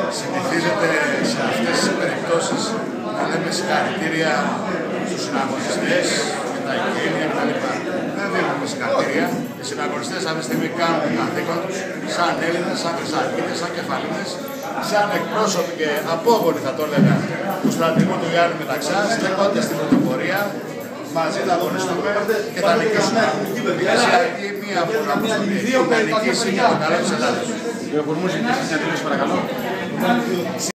Συνηθίζεται σε αυτές τις περιπτώσεις να λέμε συγχαρητήρια στους συναγωνιστές και τα οικογένεια κτλ. Δεν δίνουμε συγχαρητήρια. Οι συναγωνιστές αυτή τη στιγμή κάνουν το καθήκον τους σαν Έλληνες, σαν Χρυσαρχίτες, σαν Κεφαλίνες, σαν εκπρόσωποι και απόγονοι θα το έλεγα του στρατηγού του Γιάννη Μεταξά, στέκονται στην πρωτοπορία. Μαζί θα αγωνιστούμε και θα νικήσουμε. Η μία φορά που θα νικήσει για το καλό της Ελλάδας.